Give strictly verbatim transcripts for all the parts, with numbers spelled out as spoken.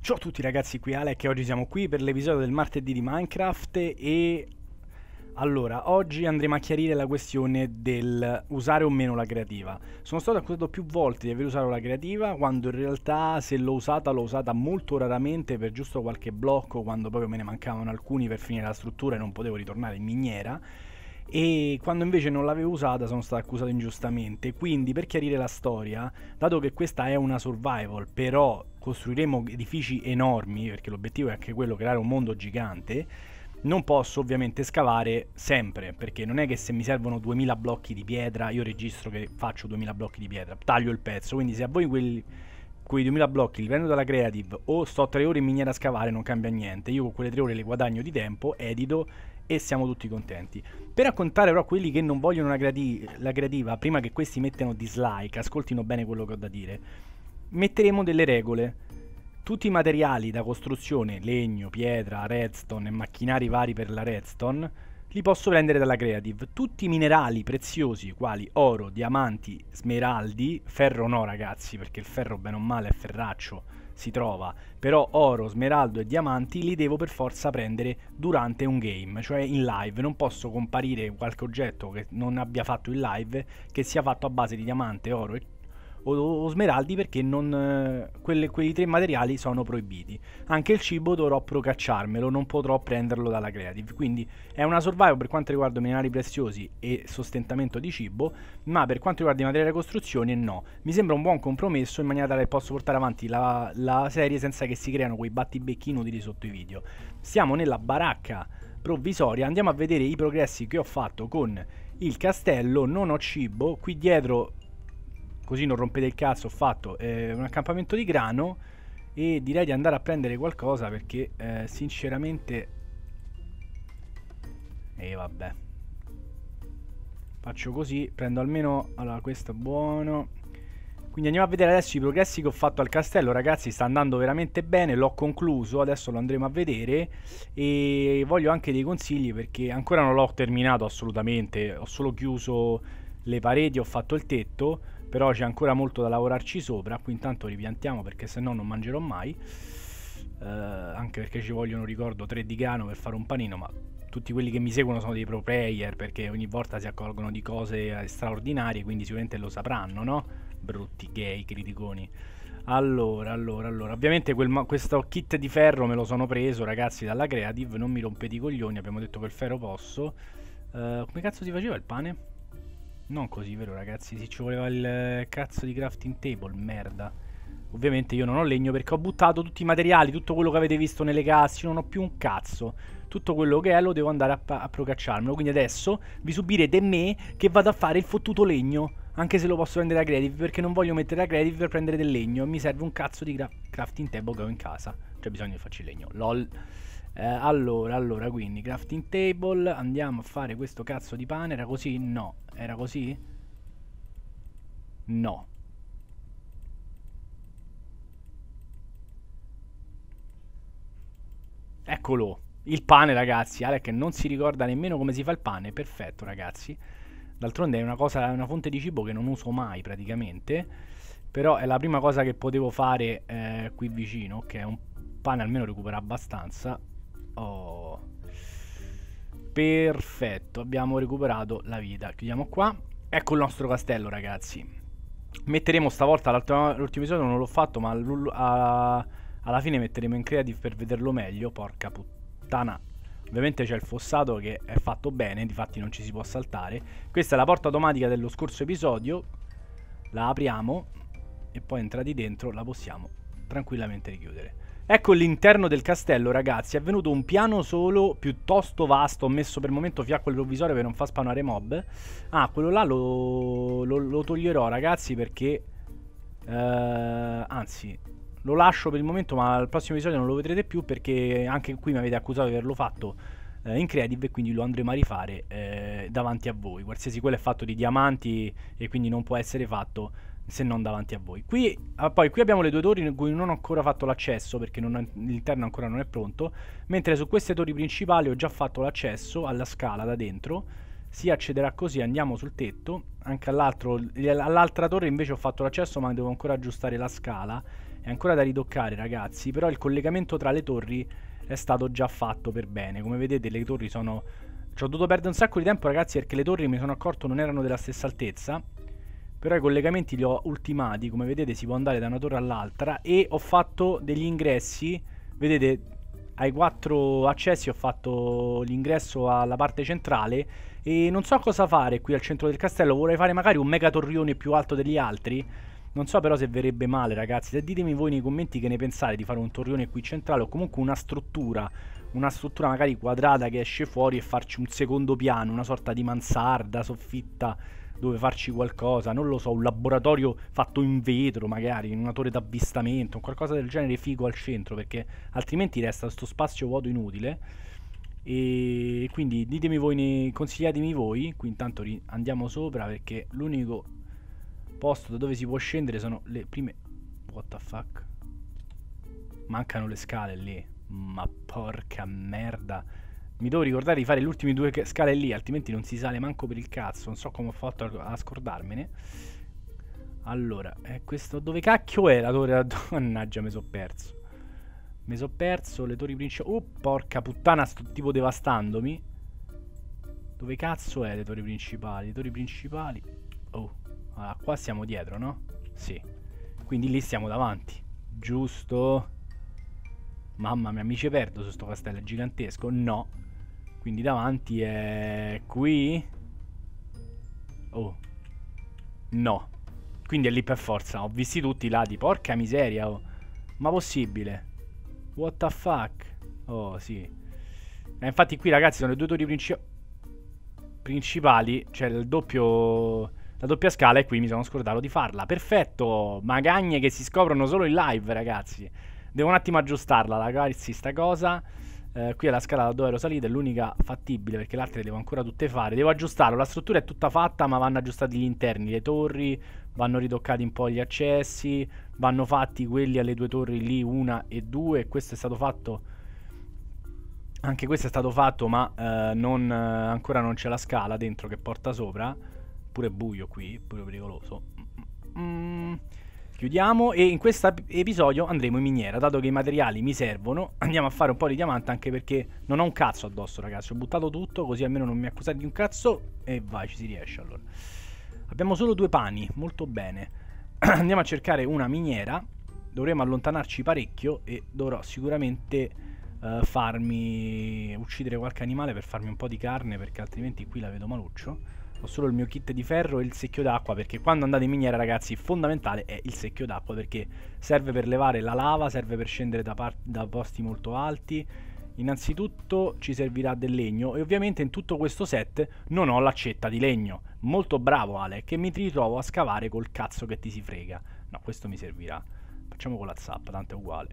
Ciao a tutti ragazzi, qui Alec e oggi siamo qui per l'episodio del martedì di Minecraft e allora, oggi andremo a chiarire la questione del usare o meno la creativa. Sono stato accusato più volte di aver usato la creativa, quando in realtà se l'ho usata l'ho usata molto raramente per giusto qualche blocco, quando proprio me ne mancavano alcuni per finire la struttura e non potevo ritornare in miniera. E quando invece non l'avevo usata sono stato accusato ingiustamente. Quindi, per chiarire la storia, dato che questa è una survival, però costruiremo edifici enormi, perché l'obiettivo è anche quello, creare un mondo gigante, non posso ovviamente scavare sempre, perché non è che se mi servono duemila blocchi di pietra io registro che faccio duemila blocchi di pietra, taglio il pezzo. Quindi se a voi quelli, quei duemila blocchi li prendo dalla creative o sto tre ore in miniera a scavare, non cambia niente. Io con quelle tre ore le guadagno di tempo, edito e siamo tutti contenti. Per raccontare però quelli che non vogliono la, creati la creativa, prima che questi mettano dislike, ascoltino bene quello che ho da dire, metteremo delle regole. Tutti i materiali da costruzione, legno, pietra, redstone e macchinari vari per la redstone, li posso prendere dalla creative. Tutti i minerali preziosi, quali oro, diamanti, smeraldi, ferro no ragazzi, perché il ferro bene o male è ferraccio, si trova, però oro, smeraldo e diamanti li devo per forza prendere durante un game, cioè in live. Non posso comparire qualche oggetto che non abbia fatto in live, che sia fatto a base di diamante, oro e O, o smeraldi, perché non, eh, quelle, quei tre materiali sono proibiti. Anche il cibo dovrò procacciarmelo, non potrò prenderlo dalla creative. Quindi è una survival per quanto riguarda i minerali preziosi e sostentamento di cibo, ma per quanto riguarda i materiali da costruzione no. Mi sembra un buon compromesso, in maniera tale che posso portare avanti la, la serie senza che si creano quei battibecchi inutili sotto i video. Siamo nella baracca provvisoria, andiamo a vedere i progressi che ho fatto con il castello. Non ho cibo, qui dietro, così non rompete il cazzo, ho fatto eh, un accampamento di grano e direi di andare a prendere qualcosa perché eh, sinceramente... E eh, vabbè. Faccio così, prendo almeno... Allora, questo è buono. Quindi andiamo a vedere adesso i progressi che ho fatto al castello, ragazzi. Sta andando veramente bene, l'ho concluso, adesso lo andremo a vedere. E voglio anche dei consigli perché ancora non l'ho terminato assolutamente. Ho solo chiuso le pareti, ho fatto il tetto, però c'è ancora molto da lavorarci sopra. Qui intanto ripiantiamo perché se no non mangerò mai, uh, anche perché ci vogliono, ricordo, tre di grano per fare un panino. Ma tutti quelli che mi seguono sono dei pro player, perché ogni volta si accorgono di cose straordinarie, quindi sicuramente lo sapranno, no? Brutti gay criticoni. Allora, allora, allora ovviamente quel, questo kit di ferro me lo sono preso, ragazzi, dalla creative. Non mi rompete i coglioni, abbiamo detto che il ferro posso. uh, Come cazzo si faceva il pane? Non così, vero ragazzi? Sì, ci voleva il cazzo di crafting table, merda. Ovviamente io non ho legno perché ho buttato tutti i materiali, tutto quello che avete visto nelle casse, non ho più un cazzo. Tutto quello che è lo devo andare a, a procacciarmelo. Quindi adesso vi subirete me che vado a fare il fottuto legno, anche se lo posso prendere da creative, perché non voglio mettere la creative per prendere del legno. Mi serve un cazzo di crafting table che ho in casa. C'è bisogno di farci il legno, lol. Eh, allora, allora, quindi crafting table, andiamo a fare questo cazzo di pane. Era così? No. Era così? No. Eccolo, il pane, ragazzi. Alec non si ricorda nemmeno come si fa il pane. Perfetto, ragazzi. D'altronde è una cosa, è una fonte di cibo che non uso mai praticamente, però è la prima cosa che potevo fare eh, qui vicino, che è un pane, almeno recupera abbastanza. Oh, perfetto, abbiamo recuperato la vita. Chiudiamo qua. Ecco il nostro castello, ragazzi. Metteremo stavolta, l'ultimo episodio non l'ho fatto, ma a, alla fine metteremo in creative per vederlo meglio. Porca puttana. Ovviamente c'è il fossato che è fatto bene, difatti non ci si può saltare. Questa è la porta automatica dello scorso episodio. La apriamo e poi entrati dentro la possiamo tranquillamente richiudere. Ecco l'interno del castello, ragazzi. È venuto un piano solo, piuttosto vasto. Ho messo per il momento fiacco provvisorio per non far spawnare mob. Ah, quello là lo, lo, lo toglierò, ragazzi, perché eh, anzi, lo lascio per il momento, ma al prossimo episodio non lo vedrete più, perché anche qui mi avete accusato di averlo fatto eh, in creative, e quindi lo andremo a rifare eh, davanti a voi. Qualsiasi quello è fatto di diamanti e quindi non può essere fatto se non davanti a voi. Qui, ah, poi qui abbiamo le due torri in cui non ho ancora fatto l'accesso, perché l'interno ancora non è pronto, mentre su queste torri principali ho già fatto l'accesso alla scala da dentro. Si accederà così, andiamo sul tetto. Anche all'altro, all'altra torre invece ho fatto l'accesso, ma devo ancora aggiustare la scala. È è ancora da ridoccare, ragazzi, però il collegamento tra le torri è stato già fatto per bene. Come vedete le torri sono... ci ho dovuto perdere un sacco di tempo, ragazzi, perché le torri, mi sono accorto, non erano della stessa altezza. Però i collegamenti li ho ultimati, come vedete si può andare da una torre all'altra. E ho fatto degli ingressi, vedete, ai quattro accessi ho fatto l'ingresso alla parte centrale. E non so cosa fare qui al centro del castello, vorrei fare magari un mega torrione più alto degli altri. Non so però se verrebbe male, ragazzi. Se ditemi voi nei commenti che ne pensate di fare un torrione qui centrale o comunque una struttura, una struttura magari quadrata che esce fuori e farci un secondo piano, una sorta di mansarda, soffitta dove farci qualcosa, non lo so, un laboratorio fatto in vetro magari, in una torre d'avvistamento, qualcosa del genere figo al centro, perché altrimenti resta questo spazio vuoto inutile. E quindi ditemi voi, ne... consigliatemi voi. Qui intanto andiamo sopra perché l'unico posto da dove si può scendere sono le prime... What the fuck? Mancano le scale lì. Ma porca merda. Mi devo ricordare di fare le ultime due scale lì, altrimenti non si sale manco per il cazzo. Non so come ho fatto a, a scordarmene. Allora, eh, questo dove cacchio è la torre? Mannaggia, mi sono perso. Mi sono perso le torri principali. Oh, porca puttana, sto tipo devastandomi. Dove cazzo è le torri principali? Le torri principali. Oh, allora, qua siamo dietro, no? Sì. Quindi lì stiamo davanti. Giusto? Mamma mia, mi ci perdo su sto castello, è gigantesco. No. Quindi davanti è qui. Oh. No. Quindi è lì per forza. Ho visti tutti i lati. Porca miseria, oh. Ma possibile? What the fuck? Oh, sì. Eh, infatti qui, ragazzi, sono le due torri princi principali. Cioè il doppio... la doppia scala, e qui mi sono scordato di farla. Perfetto. Magagne che si scoprono solo in live, ragazzi. Devo un attimo aggiustarla, ragazzi, sta cosa. Eh, qui è la scala da dove ero salito, è l'unica fattibile perché le altre le devo ancora tutte fare. Devo aggiustarlo, la struttura è tutta fatta, ma vanno aggiustati gli interni, le torri, vanno ridoccati un po' gli accessi, vanno fatti quelli alle due torri lì, una e due. Questo è stato fatto, anche questo è stato fatto, ma eh, non, eh, ancora non c'è la scala dentro che porta sopra. Pure buio qui, pure pericoloso. Mm. Chiudiamo e in questo episodio andremo in miniera, dato che i materiali mi servono. Andiamo a fare un po' di diamante, anche perché non ho un cazzo addosso, ragazzi. Ho buttato tutto, così almeno non mi accusate di un cazzo. E vai, ci si riesce allora. Abbiamo solo due pani, molto bene. Andiamo a cercare una miniera. Dovremo allontanarci parecchio e dovrò sicuramente uh, farmi uccidere qualche animale per farmi un po' di carne, perché altrimenti qui la vedo maluccio. Ho solo il mio kit di ferro e il secchio d'acqua, perché quando andate in miniera, ragazzi, fondamentale è il secchio d'acqua, perché serve per levare la lava, serve per scendere da, da posti molto alti. Innanzitutto ci servirà del legno e ovviamente in tutto questo set non ho l'accetta di legno. Molto bravo, Ale, che mi ritrovo a scavare col cazzo che ti si frega. No, questo mi servirà. Facciamo con la zappa, tanto è uguale.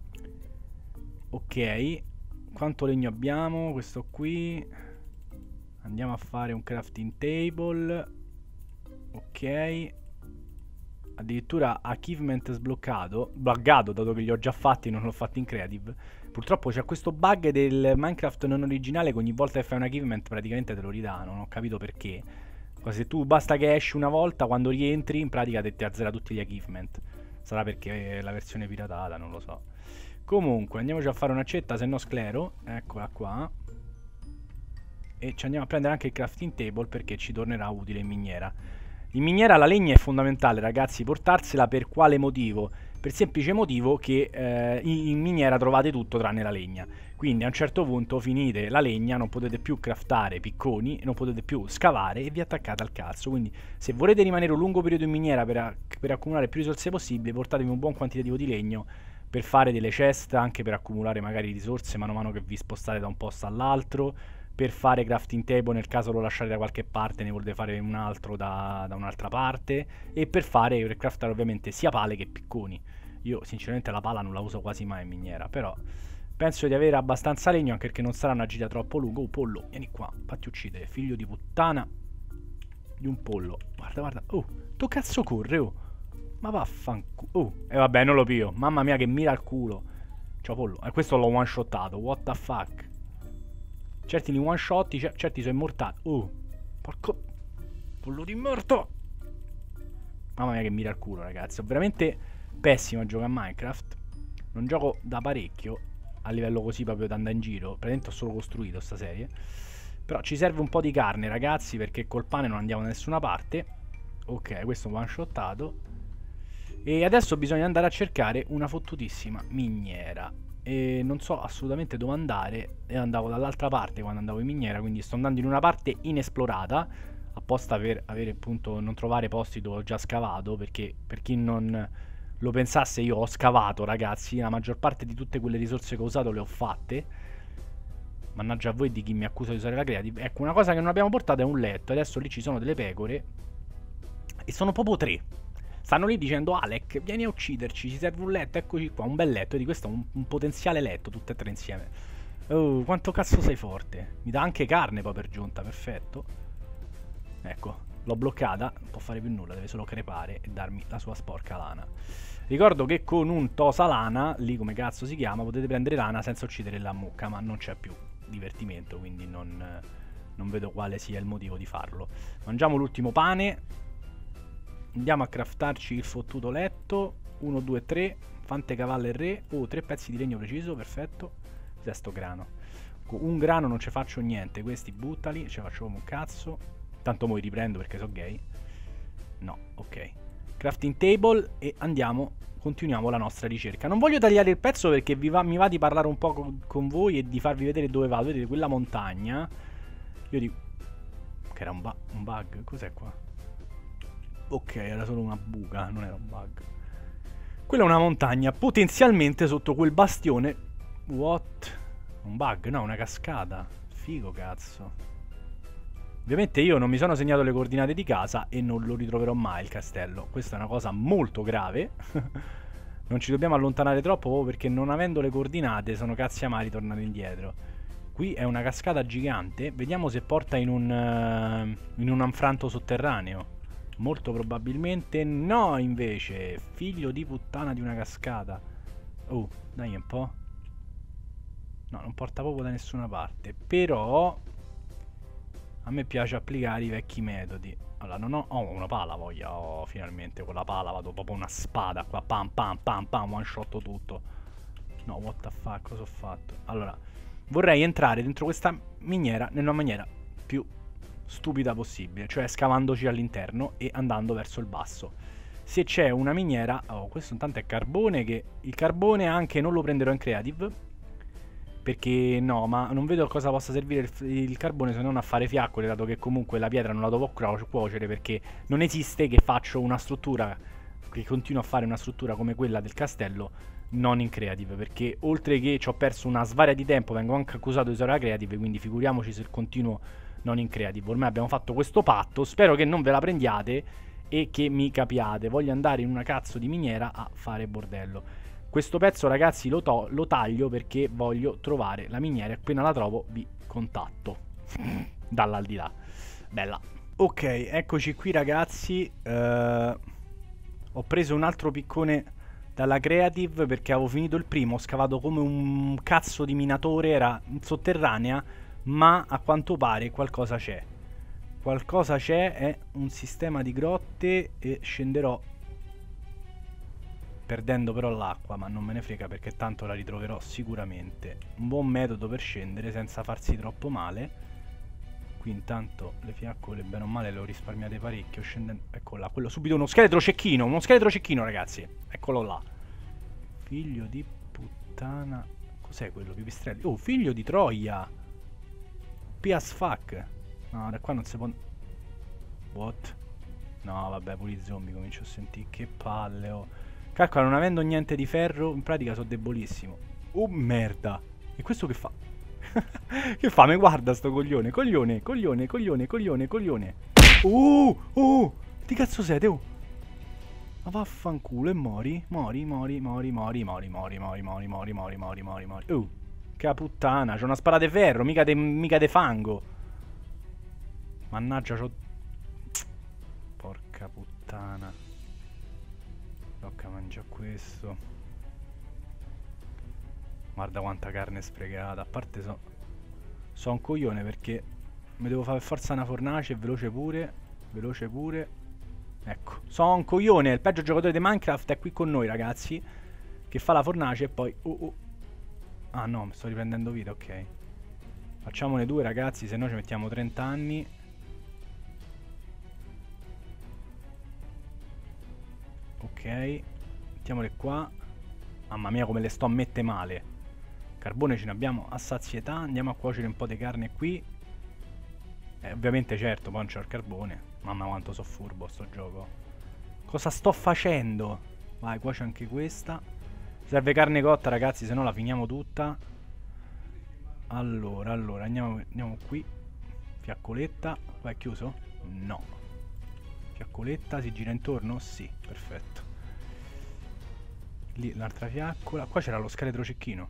Ok, quanto legno abbiamo? Questo qui... Andiamo a fare un crafting table. Ok. Addirittura achievement sbloccato. Buggato, dato che li ho già fatti, non l'ho fatto in creative. Purtroppo c'è questo bug del Minecraft non originale, che ogni volta che fai un achievement praticamente te lo ridà. Non ho capito perché. Se tu basta che esci una volta, quando rientri in pratica ti azzera tutti gli achievement. Sarà perché è la versione piratata, non lo so. Comunque andiamoci a fare un'accetta, se no sclero. Eccola qua. E ci andiamo a prendere anche il crafting table, perché ci tornerà utile in miniera. In miniera la legna è fondamentale, ragazzi. Portarsela per quale motivo? Per il semplice motivo che eh, in miniera trovate tutto tranne la legna. Quindi a un certo punto finite la legna, non potete più craftare picconi, non potete più scavare e vi attaccate al cazzo. Quindi se volete rimanere un lungo periodo in miniera per, per accumulare più risorse possibili, portatevi un buon quantitativo di legno per fare delle chest, anche per accumulare magari risorse mano a mano che vi spostate da un posto all'altro, per fare crafting table nel caso lo lasciate da qualche parte, ne volete fare un altro da, da un'altra parte, e per fare, per craftare ovviamente sia pale che picconi. Io sinceramente la pala non la uso quasi mai in miniera, però penso di avere abbastanza legno, anche perché non sarà una gita troppo lunga. Oh, pollo, vieni qua, fatti uccidere, figlio di puttana di un pollo. Guarda, guarda, oh, tu cazzo corre, oh. Ma vaffanculo. Oh, e vabbè, non lo pio. Mamma mia che mira al culo. Ciao pollo, e questo l'ho one shottato, what the fuck. Certi li one shot, certi sono immortali. Oh, porco pollo di morto. Mamma mia che mira al culo, ragazzi. Ho veramente pessimo a giocare a Minecraft. Non gioco da parecchio a livello così proprio da andare in giro. Praticamente ho solo costruito sta serie. Però ci serve un po' di carne, ragazzi, perché col pane non andiamo da nessuna parte. Ok, questo è un one shottato. E adesso bisogna andare a cercare una fottutissima miniera. E non so assolutamente dove andare. E andavo dall'altra parte quando andavo in miniera, quindi sto andando in una parte inesplorata, apposta per avere appunto non trovare posti dove ho già scavato, perché per chi non lo pensasse, io ho scavato, ragazzi, la maggior parte di tutte quelle risorse che ho usato le ho fatte. Mannaggia a voi di chi mi accusa di usare la creative. Ecco, una cosa che non abbiamo portato è un letto. Adesso lì ci sono delle pecore e sono proprio tre. Stanno lì dicendo: Alec, vieni a ucciderci, ci serve un letto, eccoci qua, un bel letto. E di questo è un, un potenziale letto, tutte e tre insieme. Oh, quanto cazzo sei forte. Mi dà anche carne poi per giunta, perfetto. Ecco, l'ho bloccata, non può fare più nulla, deve solo crepare e darmi la sua sporca lana. Ricordo che con un tosa lana, lì come cazzo si chiama, potete prendere lana senza uccidere la mucca, ma non c'è più divertimento, quindi non, non vedo quale sia il motivo di farlo. Mangiamo l'ultimo pane. Andiamo a craftarci il fottuto letto. uno, due, tre. Fante, cavallo e re. Oh, tre pezzi di legno preciso, perfetto. Cos'è sto grano? Con un grano non ci faccio niente. Questi buttali, ci faccio come un cazzo. Tanto mo li riprendo perché so gay. No, ok. Crafting table e andiamo, continuiamo la nostra ricerca. Non voglio tagliare il pezzo perché vi va, mi va di parlare un po' con, con voi e di farvi vedere dove vado. Vedete quella montagna? Io dico che era un, bu un bug. Cos'è qua? Ok, era solo una buca, non era un bug. Quella è una montagna, potenzialmente sotto quel bastione. What? Un bug? No, una cascata. Figo cazzo. Ovviamente io non mi sono segnato le coordinate di casa e non lo ritroverò mai il castello. Questa è una cosa molto grave. Non ci dobbiamo allontanare troppo proprio perché non avendo le coordinate sono cazzi amari tornare indietro. Qui è una cascata gigante. Vediamo se porta in un, uh, in un anfranto sotterraneo. Molto probabilmente no, invece. Figlio di puttana di una cascata. Oh, dai un po'. No, non porta proprio da nessuna parte. Però a me piace applicare i vecchi metodi. Allora, non ho... Oh, una pala voglia. Oh, finalmente con la pala vado proprio una spada qua. Pam, pam, pam, pam, one shot tutto. No, what the fuck, cosa ho fatto? Allora, vorrei entrare dentro questa miniera nella maniera più stupida possibile. Cioè scavandoci all'interno e andando verso il basso. Se c'è una miniera... Oh, questo intanto è carbone che... Il carbone anche non lo prenderò in creative. Perché no, ma non vedo a cosa possa servire il, il carbone se non a fare fiaccole, dato che comunque la pietra non la devo cuocere, perché non esiste che faccio una struttura, che continuo a fare una struttura come quella del castello non in creative, perché oltre che ci ho perso una svaria di tempo, vengo anche accusato di usare la creative, quindi figuriamoci se continuo non in creative. Ormai abbiamo fatto questo patto, spero che non ve la prendiate e che mi capiate. Voglio andare in una cazzo di miniera a fare bordello. Questo pezzo, ragazzi, lo, lo taglio perché voglio trovare la miniera e appena la trovo vi contatto dall'aldilà. Bella. Ok, eccoci qui, ragazzi. Uh, ho preso un altro piccone dalla creative perché avevo finito il primo. Ho scavato come un cazzo di minatore, era sotterranea, ma a quanto pare qualcosa c'è. Qualcosa c'è, è un sistema di grotte e scenderò perdendo però l'acqua, ma non me ne frega perché tanto la ritroverò sicuramente. Un buon metodo per scendere senza farsi troppo male. Qui intanto le fiaccole bene o male le ho risparmiate parecchio scendendo. Ecco là, quello subito uno scheletro cecchino, uno scheletro cecchino, ragazzi. Eccolo là. Figlio di puttana. Cos'è quello, pipistrelli? Oh, figlio di Troia. P as fuck. No, da qua non si può... What? No, vabbè, pure i zombie comincio a sentire. Che palle, oh. Calcola, non avendo niente di ferro, in pratica sono debolissimo. Oh, merda. E questo che fa? Che fa? Mi guarda sto coglione. Coglione, coglione, coglione, coglione, coglione. Uh, uh, di cazzo siete, oh. Ma vaffanculo e mori, mori, mori, mori, mori, mori, mori, mori, mori, mori, mori, mori, mori, mori. Uh, che puttana, c'ho una spada di ferro, mica de, mica de fango. Mannaggia, c'ho... Porca puttana. Tocca mangiare questo. Guarda quanta carne sprecata. A parte so... So un coglione perché mi devo fare forza una fornace, veloce pure. Veloce pure. Ecco, sono un coglione, il peggio giocatore di Minecraft è qui con noi, ragazzi. Che fa la fornace e poi... Uh, uh. Ah no, mi sto riprendendo vita, ok. Facciamone due, ragazzi, se no ci mettiamo trenta anni. Ok, mettiamole qua. Mamma mia come le sto a mette male. Carbone ce ne abbiamo a sazietà. Andiamo a cuocere un po' di carne qui. Eh, ovviamente certo, poi non c'ho il carbone. Mamma quanto so furbo sto gioco. Cosa sto facendo? Vai, cuoce anche questa. Serve carne cotta, ragazzi, se no la finiamo tutta. Allora, allora, andiamo, andiamo qui. Fiaccoletta. Qua è chiuso? No. Fiaccoletta, si gira intorno? Sì, perfetto. Lì l'altra fiaccola. Qua c'era lo scheletro cecchino.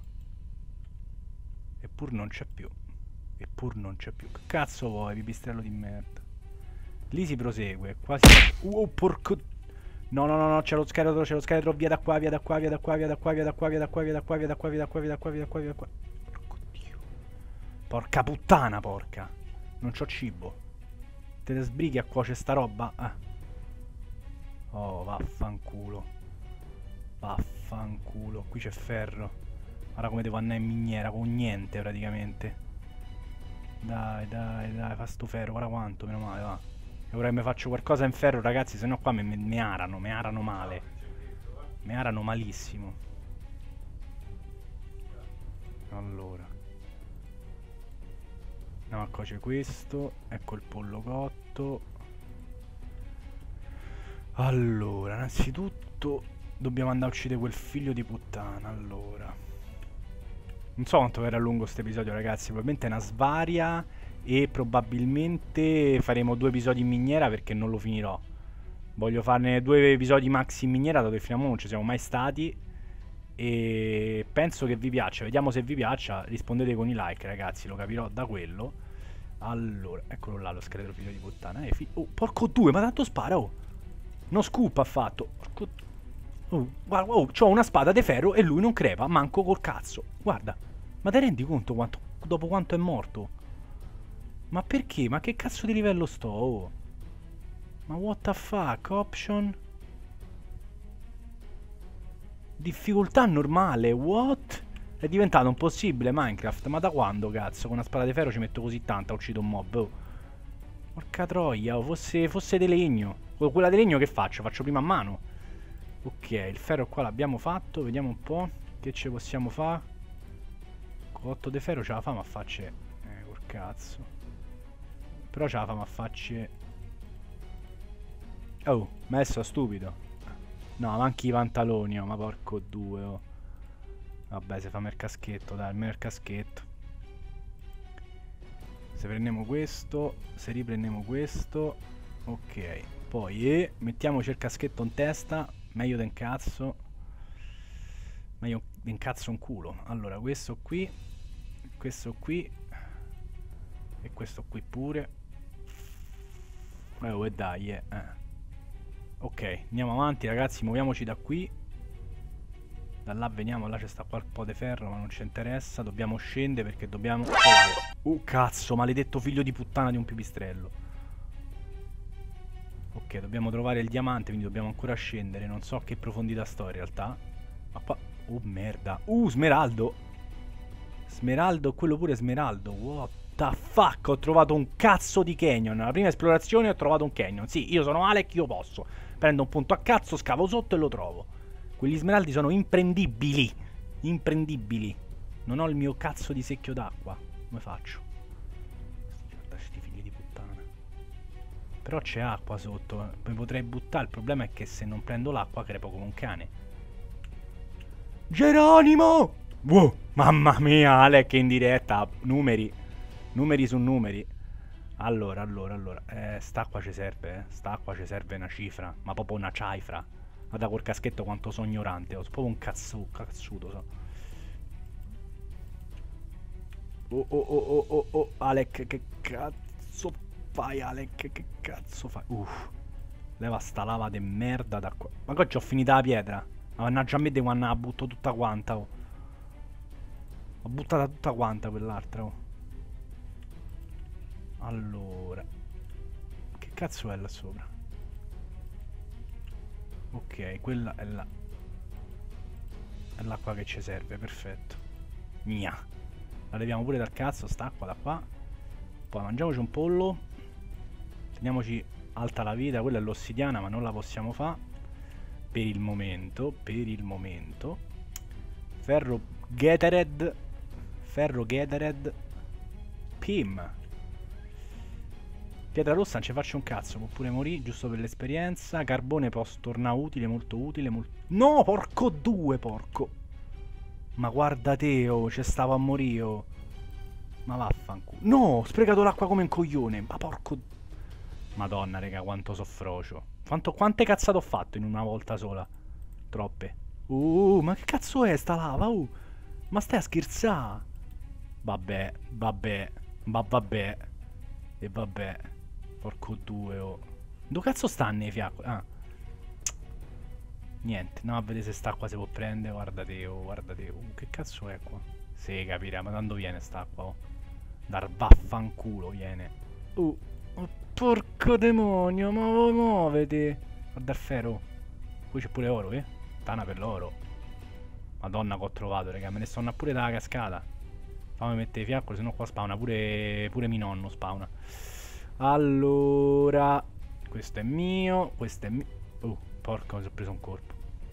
Eppur non c'è più. Eppur non c'è più. Che cazzo vuoi, pipistrello di merda? Lì si prosegue. Qua si... Oh, porco... No, no, no, no, c'è lo scheletro, c'è lo scheletro. Via da qua, via da qua, via da qua, via da qua, via da qua, via da qua, via da qua, via da qua, via da qua, via da qua, via da qua, via da qua. Porco Dio. Porca puttana, porca. Non c'ho cibo. Te ne sbrighi a cuocere sta roba? Ah. Oh, vaffanculo. Vaffanculo. Qui c'è ferro. Guarda come devo andare in miniera con niente praticamente. Dai, dai, dai, fa sto ferro, guarda quanto, meno male, va. E ora che mi faccio qualcosa in ferro, ragazzi, se no qua mi, mi, mi arano, mi arano male. Mi arano malissimo. Allora. Andiamo a cuocere questo. Ecco il pollo cotto. Allora, innanzitutto dobbiamo andare a uccidere quel figlio di puttana, allora. Non so quanto verrà lungo questo episodio, ragazzi, probabilmente è una svaria e probabilmente faremo due episodi in miniera perché non lo finirò. Voglio farne due episodi max in miniera dove fino a ora non ci siamo mai stati e penso che vi piaccia. Vediamo se vi piaccia, rispondete con i like, ragazzi, lo capirò da quello. Allora, eccolo là lo scheletro figlio di puttana. Eh, fi oh, porco due, ma tanto spara, oh. No scoop ha fatto. Porco... Oh, guarda, oh, c'ho una spada di ferro e lui non crepa, manco col cazzo. Guarda, ma ti rendi conto quanto, dopo quanto è morto? Ma perché? Ma che cazzo di livello sto? Oh. Ma what the fuck? Option? Difficoltà normale, what? È diventato impossibile Minecraft, ma da quando cazzo? Con una spada di ferro ci metto così tanta a uccidere un mob, oh. Porca troia, oh, fosse, fosse di legno. Con quella di legno che faccio? Faccio prima a mano. Ok, il ferro qua l'abbiamo fatto, vediamo un po' che ci possiamo fare. Cotto di ferro ce la fa ma facce... Eh, col cazzo. Però ce la fa ma facce... Oh, messo stupido. No, manchi i pantaloni, oh, ma porco due, oh. Vabbè, se fa il caschetto, dai, almeno il caschetto. Se prendiamo questo, se riprendiamo questo... Ok, poi e mettiamoci il caschetto in testa. Meglio d'un cazzo. Meglio d'un cazzo un culo. Allora, questo qui. Questo qui. E questo qui pure. Eh, oh, e dai, eh. Ok, andiamo avanti, ragazzi. Muoviamoci da qui. Da là veniamo, là c'è sta qua un po' di ferro, ma non ci interessa. Dobbiamo scendere perché dobbiamo... Oh, cazzo, maledetto figlio di puttana di un pipistrello. Ok, dobbiamo trovare il diamante, quindi dobbiamo ancora scendere. Non so a che profondità sto in realtà. Ma qua... Oh, merda. Uh, smeraldo. Smeraldo, quello pure smeraldo. What the fuck? Ho trovato un cazzo di canyon. Alla prima esplorazione ho trovato un canyon. Sì, io sono Alec, io posso. Prendo un punto a cazzo, scavo sotto e lo trovo. Quegli smeraldi sono imprendibili. Imprendibili. Non ho il mio cazzo di secchio d'acqua. Come faccio? Sti figli di puttana. Però c'è acqua sotto. Mi potrei buttare. Il problema è che se non prendo l'acqua crepo come un cane. Geronimo! Wow, mamma mia, Alec in diretta. Numeri. Numeri su numeri. Allora, allora, allora. Eh, st'acqua ci serve, eh. St'acqua ci serve una cifra. Ma proprio una cifra. Guarda col caschetto quanto sono ignorante. Ho proprio un cazzo, cazzuto, so. Oh, oh, oh, oh, oh, oh. Alec, che cazzo fai, Alec? Che cazzo fai? Uff. Leva sta lava de merda da qua. Ma qua ci ho finita la pietra. Mannaggia a me de quando la butto tutta quanta, oh. Ho buttata tutta quanta quell'altra, oh. Allora. Che cazzo è là sopra? Ok, quella è la... è l'acqua che ci serve, perfetto. Mia. La leviamo pure dal cazzo, st'acqua da qua. Poi mangiamoci un pollo. Teniamoci alta la vita, quella è l'ossidiana, ma non la possiamo fare. Per il momento, per il momento. Ferro Gathered. Ferro Gathered. Pim. Pietra rossa non ci faccio un cazzo, può pure morire, giusto per l'esperienza. Carbone posso tornare utile, molto utile. Mol... No, porco due, porco. Ma guarda te, oh, ci stavo a morire, oh. Ma vaffanculo. No, ho sprecato l'acqua come un coglione. Ma porco... Madonna, raga, quanto soffrocio. Quanto, quante cazzate ho fatto in una volta sola? Troppe. Uh, ma che cazzo è sta lava? Uh, ma stai a scherzare? Vabbè, vabbè, ma vabbè. E vabbè. Porco due, oh. Dove cazzo stanno i fiaccoli? Ah. Niente, no, a vedere se st'acqua si può prendere. Guardate, oh, guardate. Oh, che cazzo è qua? Sì, capirà, ma tanto viene st'acqua, oh. Dar vaffanculo viene. Uh, oh, porco demonio, ma voi muovete. Guarda il ferro. Poi c'è pure oro, eh. Tana per l'oro. Madonna che ho trovato, raga, me ne sto pure dalla cascata. Fammi mettere i fiaccoli, sennò qua spawna pure, pure mio nonno spawna. Allora, questo è mio, questo è mio. Uh, porco, mi sono preso un colpo.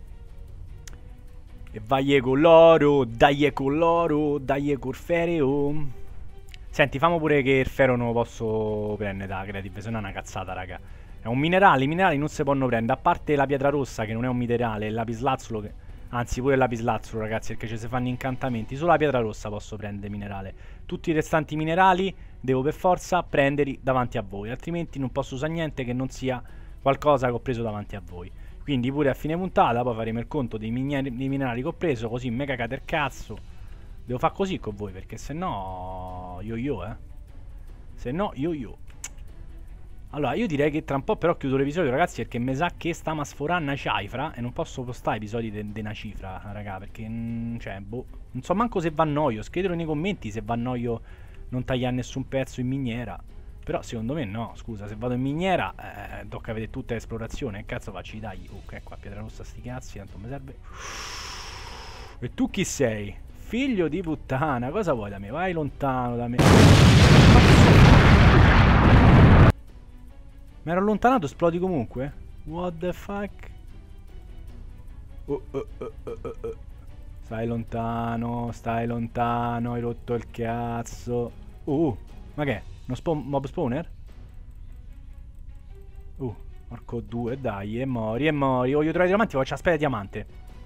E vai con l'oro, dai con l'oro, dai col ferro. Senti, famo pure che il ferro non lo posso prendere da Creative, se no è una cazzata, raga. È un minerale, i minerali non si possono prendere, a parte la pietra rossa che non è un minerale, il lapislazzolo che... Anzi, pure il lapislazzolo, ragazzi, perché ci si fanno incantamenti. Solo la pietra rossa posso prendere minerale. Tutti i restanti minerali devo per forza prenderli davanti a voi, altrimenti non posso usare niente che non sia qualcosa che ho preso davanti a voi. Quindi pure a fine puntata poi faremo il conto dei, dei minerali che ho preso, così me cagate il cazzo. Devo fare così con voi, perché se no yo yo, eh. Se no yo yo. Allora, io direi che tra un po' però chiudo l'episodio, ragazzi, perché mi sa che sta a sforare una cifra e non posso postare episodi di una cifra, raga, perché, mh, cioè, boh, non so manco se va noio, scrivetelo nei commenti se va noio non tagliare nessun pezzo in miniera, però secondo me no, scusa, se vado in miniera eh, tocca vedere tutta l'esplorazione, che cazzo faccio i tagli? Ok, qua pietra rossa sti cazzi, tanto mi serve. E tu chi sei? Figlio di puttana, cosa vuoi da me? Vai lontano da me. Mi ero allontanato, esplodi comunque? What the fuck? Oh, oh, oh, oh, oh, oh. Stai lontano, stai lontano, hai rotto il cazzo. Uh, ma che è? Uno spawn, mob spawner? Uh, porco due, dai, e mori, e mori. Voglio trovare diamanti, faccio aspetta diamante.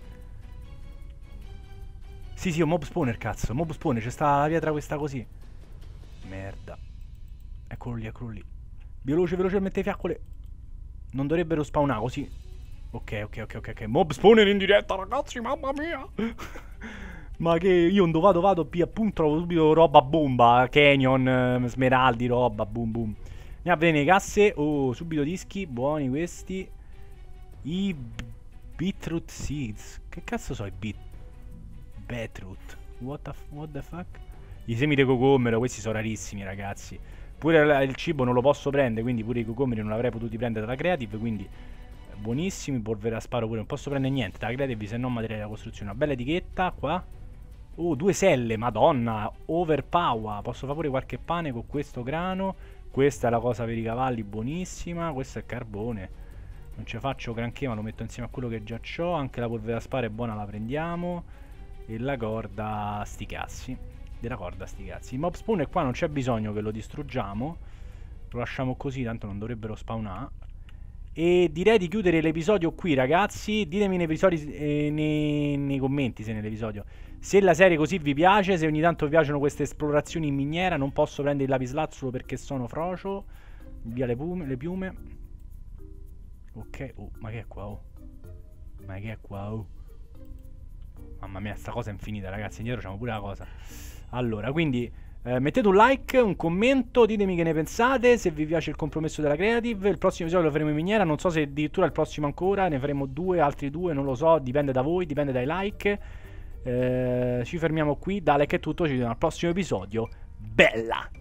Sì, sì, un mob spawner, cazzo, mob spawner, c'è sta la pietra questa così. Merda. Eccolo lì, eccolo lì. Veloce, veloce, mette fiaccole. Non dovrebbero spawnare così. Ok, ok, ok, ok, ok. Mob spawner in diretta, ragazzi, mamma mia. Ma che io non vado, vado, via, appunto, trovo subito roba bomba. Canyon, smeraldi, roba, boom, boom. Andiamo a vedere le casse. Oh, subito dischi, buoni questi. I beetroot seeds. Che cazzo so i beet... Beetroot. What the, what the fuck? I semi di cocomero, questi sono rarissimi, ragazzi. Pure il cibo non lo posso prendere, quindi pure i cocomeri non l'avrei potuti prendere dalla Creative, quindi buonissimi. Polvere a sparo pure non posso prendere niente dalla Creative, se non materiale da costruzione. Una bella etichetta qua. Oh, due selle, madonna, overpower. Posso fare pure qualche pane con questo grano. Questa è la cosa per i cavalli, buonissima. Questo è carbone. Non ci faccio granché, ma lo metto insieme a quello che già ho. Anche la polvere a sparo è buona, la prendiamo. E la corda, sti cazzi. Della corda sti cazzi. Il mob spawner qua non c'è bisogno che lo distruggiamo, lo lasciamo così, tanto non dovrebbero spawnare. E direi di chiudere l'episodio qui, ragazzi. Ditemi nei, episodi, eh, nei, nei commenti se nell'episodio se la serie così vi piace, se ogni tanto vi piacciono queste esplorazioni in miniera. Non posso prendere il lapislazzolo perché sono frocio. Via le, pume, le piume. Ok, oh, ma che è qua, oh? Ma che è qua, oh? Mamma mia, sta cosa è infinita, ragazzi. Indietro c'è pure la cosa. Allora, quindi eh, mettete un like, un commento, ditemi che ne pensate, se vi piace il compromesso della Creative. Il prossimo episodio lo faremo in miniera, non so se addirittura il prossimo ancora, ne faremo due, altri due, non lo so, dipende da voi, dipende dai like. eh, Ci fermiamo qui, da like è tutto, ci vediamo al prossimo episodio. Bella!